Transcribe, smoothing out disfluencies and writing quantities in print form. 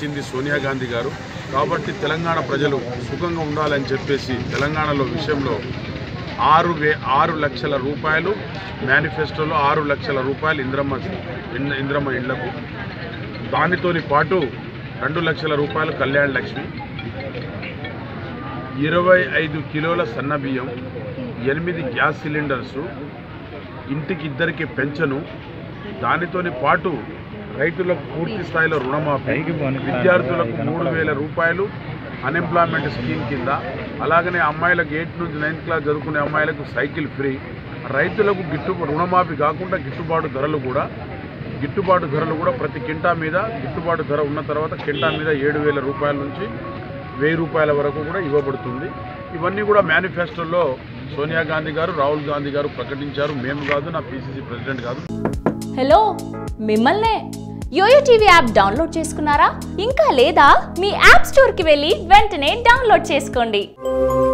ఇచ్చింది సోనియా గాంధీ గారు. కాబట్టి తెలంగాణ ప్రజలు సుఖంగా ఉండాలని చెప్పేసి తెలంగాణలో విషయంలో 6 లక్షల రూపాయలు మేనిఫెస్టోలో 6 లక్షల రూపాయలు ఇంద్రమ్మ ఇళ్లకు, దానితోని పాటు 2 లక్షల రూపాయలు కళ్యాణ లక్ష్మి, 25 కిలోల సన్నబియ్యం, 8 గ్యాస్ సిలిండర్సు, ఇంటికి 2కి పెన్షను, దానితోని పాటు రైతులకు పూర్తి స్థాయిలో రుణమాఫీ, విద్యార్థులకు 3,000 రూపాయలు అన్ఎంప్లాయ్మెంట్ స్కీమ్ కింద, అలాగనే అమ్మాయిలకు 8 నుంచి 9th క్లాస్ చదువుకునే అమ్మాయిలకు సైకిల్ ఫ్రీ, రైతులకు రుణమాఫీ కాకుండా గిట్టుబాటు ధరలు కూడా ప్రతి కింటా మీద గిట్టుబాటు ధర ఉన్న తర్వాత కింటా మీద 7,000 రూపాయల నుంచి 1,000 రూపాయల వరకు కూడా ఇవ్వబడుతుంది. ఇవన్నీ కూడా మేనిఫెస్టోలో సోనియా గాంధీ గారు, రాహుల్ గాంధీ గారు ప్రకటించారు. మేము కాదు, నా పిసిసి ప్రెసిడెంట్ కాదు. హలో, మిమ్మల్నే యోయో టీవీ యాప్ డౌన్లోడ్ చేసుకున్నారా? ఇంకా లేదా? మీ యాప్ స్టోర్కి వెళ్ళి వెంటనే డౌన్లోడ్ చేసుకోండి.